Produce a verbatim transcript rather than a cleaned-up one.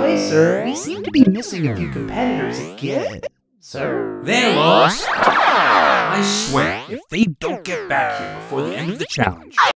way, sir, we seem to be missing a few competitors again. Sir? They're lost. I swear, if they don't get back here before the end of the challenge,